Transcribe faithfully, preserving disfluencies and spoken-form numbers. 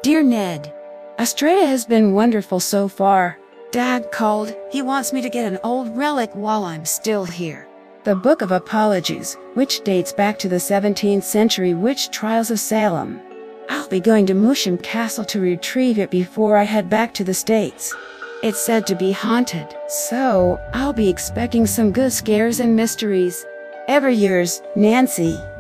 Dear Ned, Australia has been wonderful so far. Dad called. He wants me to get an old relic while I'm still here. The Book of Apologies, which dates back to the seventeenth century witch trials of Salem. I'll be going to Moosham Castle to retrieve it before I head back to the States. It's said to be haunted, so I'll be expecting some good scares and mysteries. Ever yours, Nancy.